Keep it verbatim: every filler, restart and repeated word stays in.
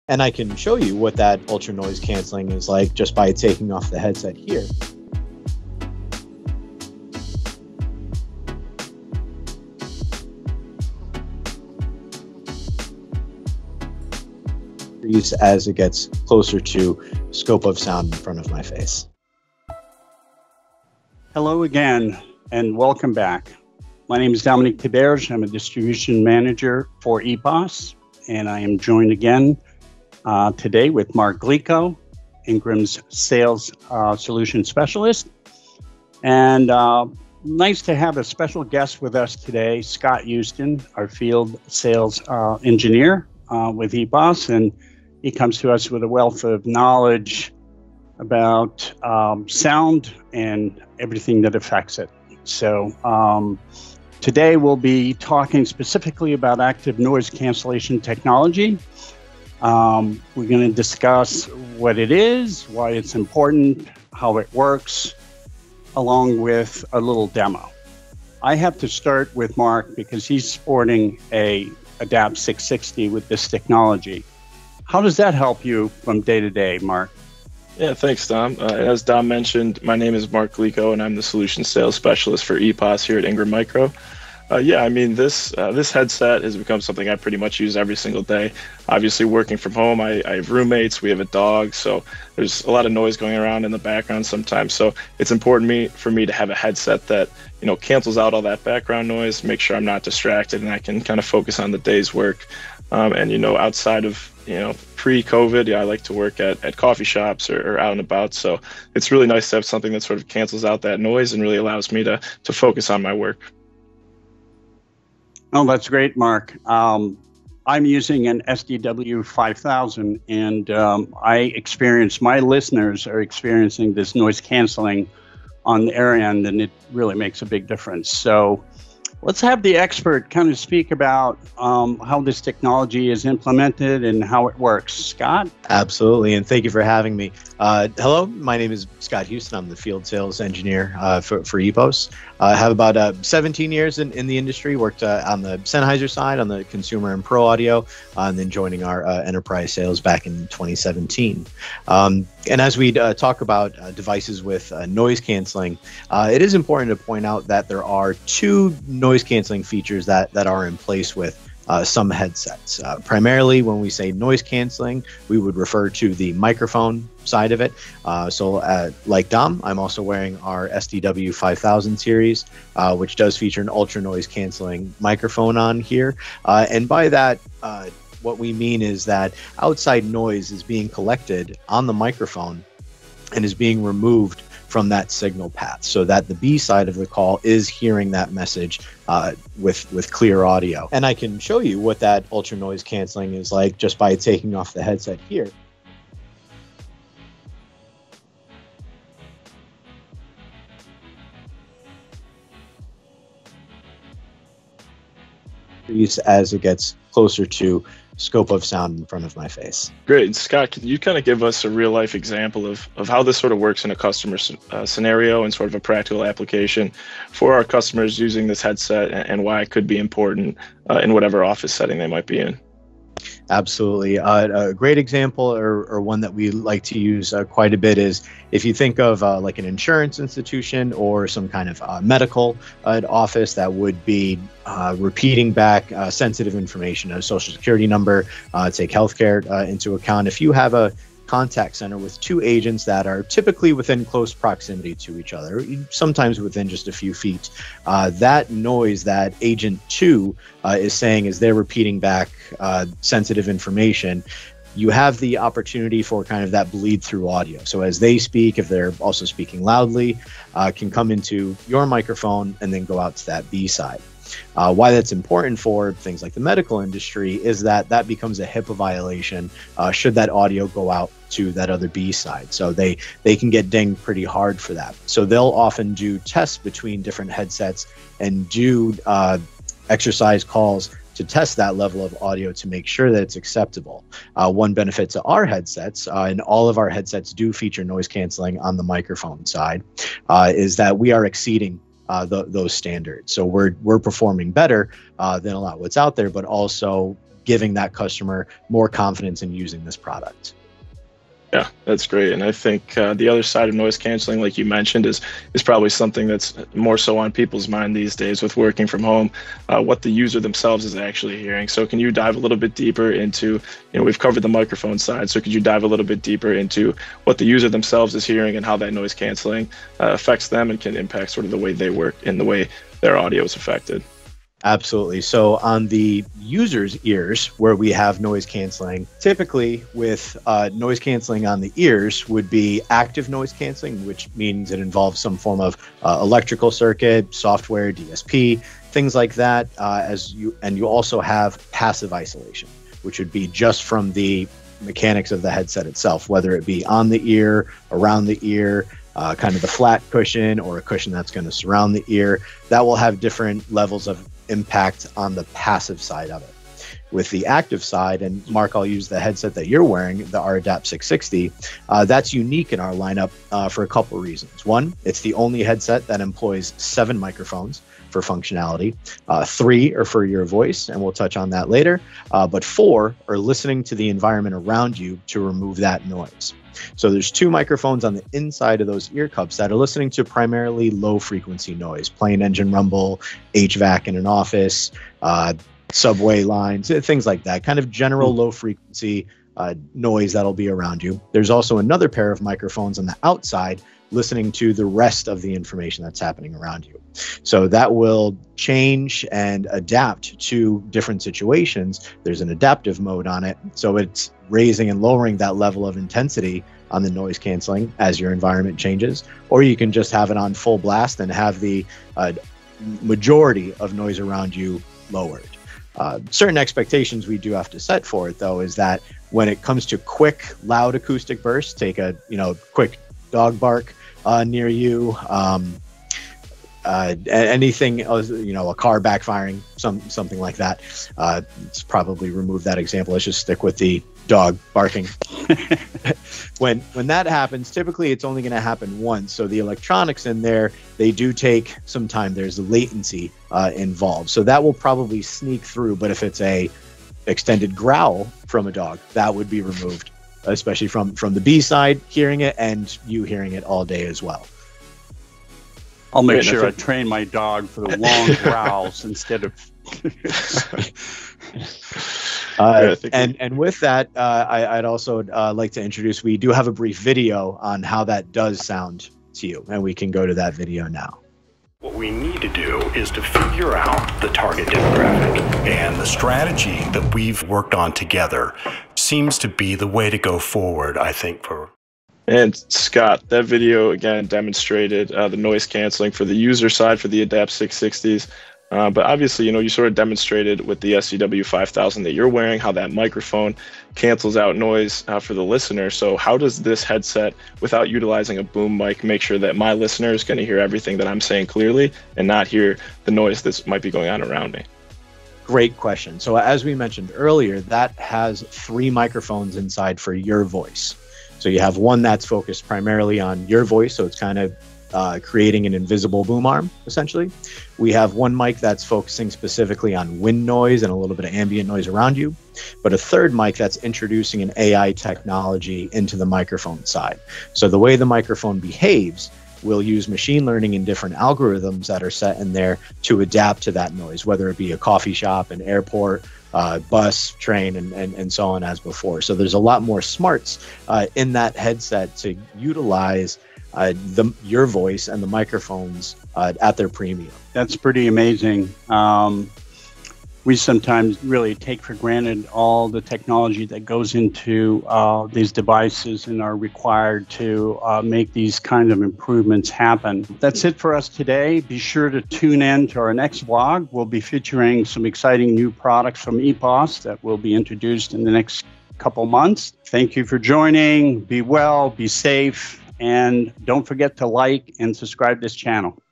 And I can show you what that ultra noise canceling is like just by taking off the headset here. As it gets closer to scope of sound in front of my face. Hello again, and welcome back. My name is Dominic Tiberge. I'm a distribution manager for E P O S, and I am joined again uh, today with Mark Glico, Ingram's sales uh, solution specialist. And uh, nice to have a special guest with us today, Scott Houston, our field sales uh, engineer uh, with E P O S, and he comes to us with a wealth of knowledge about um, sound and everything that affects it. So um, today we'll be talking specifically about active noise cancellation technology. Um, we're going to discuss what it is, why it's important, how it works, along with a little demo. I have to start with Mark because he's sporting a Adapt six sixty with this technology. How does that help you from day to day, Mark? Yeah, thanks, Dom. Uh, as Dom mentioned, my name is Mark Glico, and I'm the solution sales specialist for E P O S here at Ingram Micro. Uh, yeah, I mean, this uh, this headset has become something I pretty much use every single day. Obviously, working from home, I, I have roommates, we have a dog, so there's a lot of noise going around in the background sometimes. So it's important me for me to have a headset that, you know, cancels out all that background noise, make sure I'm not distracted, and I can kind of focus on the day's work. Um, and, you know, outside of, you know, pre-COVID, yeah, I like to work at, at coffee shops or, or out and about. So it's really nice to have something that sort of cancels out that noise and really allows me to, to focus on my work. Oh, that's great, Mark. Um, I'm using an S D W five thousand, and um, I experience, my listeners are experiencing this noise canceling on their end, and it really makes a big difference. So let's have the expert kind of speak about um, how this technology is implemented and how it works. Scott? Absolutely, and thank you for having me. Uh, hello, my name is Scott Houston. I'm the field sales engineer uh, for, for E P O S. Uh, I have about uh, seventeen years in, in the industry, worked uh, on the Sennheiser side, on the consumer and pro audio, uh, and then joining our uh, enterprise sales back in twenty seventeen. Um, and as we uh, talk about uh, devices with uh, noise canceling, uh, it is important to point out that there are two noise canceling features that, that are in place with Uh, some headsets. Uh, primarily, when we say noise canceling, we would refer to the microphone side of it. Uh, so uh, like Dom, I'm also wearing our S D W five thousand series, uh, which does feature an ultra noise canceling microphone on here. Uh, and by that, uh, what we mean is that outside noise is being collected on the microphone and is being removed from that signal path, so that the B side of the call is hearing that message uh, with with clear audio. And I can show you what that ultra noise canceling is like just by taking off the headset here. As it gets closer to scope of sound in front of my face. Great. Scott, can you kind of give us a real life example of, of how this sort of works in a customer uh, scenario and sort of a practical application for our customers using this headset, and, and why it could be important uh, in whatever office setting they might be in? Absolutely. Uh, a great example, or, or one that we like to use uh, quite a bit, is if you think of uh, like an insurance institution or some kind of uh, medical uh, office that would be uh, repeating back uh, sensitive information, a social security number, uh, take healthcare uh, into account. If you have a contact center with two agents that are typically within close proximity to each other, sometimes within just a few feet, uh, that noise that agent two uh, is saying as they're repeating back uh, sensitive information, you have the opportunity for kind of that bleed through audio. So as they speak, if they're also speaking loudly, uh, can come into your microphone and then go out to that B side. Uh, why that's important for things like the medical industry is that that becomes a HIPAA violation uh, should that audio go out to that other B side. So they, they can get dinged pretty hard for that. So they'll often do tests between different headsets and do uh, exercise calls to test that level of audio to make sure that it's acceptable. Uh, one benefit to our headsets, uh, and all of our headsets do feature noise canceling on the microphone side, uh, is that we are exceeding Uh, the, those standards. So we're we're performing better uh, than a lot what's out there, but also giving that customer more confidence in using this product. Yeah, that's great. And I think uh, the other side of noise canceling, like you mentioned, is is probably something that's more so on people's mind these days with working from home, uh, what the user themselves is actually hearing. So can you dive a little bit deeper into, you know, we've covered the microphone side, so could you dive a little bit deeper into what the user themselves is hearing and how that noise canceling uh, affects them and can impact sort of the way they work and the way their audio is affected? Absolutely. So on the user's ears, where we have noise canceling, typically with uh, noise canceling on the ears would be active noise canceling, which means it involves some form of uh, electrical circuit, software, D S P, things like that. Uh, as you and you also have passive isolation, which would be just from the mechanics of the headset itself, whether it be on the ear, around the ear, uh, kind of the flat cushion, or a cushion that's going to surround the ear. That will have different levels of impact on the passive side of it. With the active side, and Mark, I'll use the headset that you're wearing, the R ADAPT six sixty, uh, that's unique in our lineup uh, for a couple of reasons. One, it's the only headset that employs seven microphones for functionality. Uh, three are for your voice, and we'll touch on that later. Uh, but four are listening to the environment around you to remove that noise. So there's two microphones on the inside of those ear cups that are listening to primarily low frequency noise, plane engine rumble, H V A C in an office, uh, subway lines, things like that, kind of general low frequency uh, noise that'll be around you. There's also another pair of microphones on the outside listening to the rest of the information that's happening around you. So that will change and adapt to different situations. There's an adaptive mode on it. So it's raising and lowering that level of intensity on the noise canceling as your environment changes. Or you can just have it on full blast and have the uh, majority of noise around you lowered. Uh, certain expectations we do have to set for it, though, is that when it comes to quick, loud acoustic bursts, take a you know quick dog bark uh, near you, um, uh, anything, you know, a car backfiring, some something like that. Uh, let's probably remove that example. Let's just stick with the dog barking. when when that happens, typically it's only going to happen once. So the electronics in there, they do take some time. There's a latency uh, involved. So that will probably sneak through. But if it's a extended growl from a dog, that would be removed, especially from, from the B side hearing it and you hearing it all day as well. I'll make sure I train my dog for the long growls instead of... Uh, and and with that, uh, I, I'd also uh, like to introduce, we do have a brief video on how that does sound to you, and we can go to that video now. What we need to do is to figure out the target demographic, and the strategy that we've worked on together seems to be the way to go forward, I think, for... And Scott, that video again demonstrated uh, the noise canceling for the user side for the ADAPT six sixties. Uh, but obviously, you know, you sort of demonstrated with the S C W five thousand that you're wearing how that microphone cancels out noise uh, for the listener. So how does this headset, without utilizing a boom mic, make sure that my listener is going to hear everything that I'm saying clearly and not hear the noise that might be going on around me? Great question. So as we mentioned earlier, that has three microphones inside for your voice. So you have one that's focused primarily on your voice, so it's kind of uh, creating an invisible boom arm, essentially. We have one mic that's focusing specifically on wind noise and a little bit of ambient noise around you, but a third mic that's introducing an A I technology into the microphone side. So the way the microphone behaves, we'll use machine learning and different algorithms that are set in there to adapt to that noise, whether it be a coffee shop, an airport, uh, bus, train, and, and, and so on as before. So there's a lot more smarts uh, in that headset to utilize uh, the, your voice and the microphones uh, at their premium. That's pretty amazing. Um, we sometimes really take for granted all the technology that goes into uh, these devices and are required to uh, make these kind of improvements happen. That's it for us today. Be sure to tune in to our next vlog. We'll be featuring some exciting new products from E P O S that will be introduced in the next couple months. Thank you for joining. Be well, be safe, and don't forget to like and subscribe to this channel.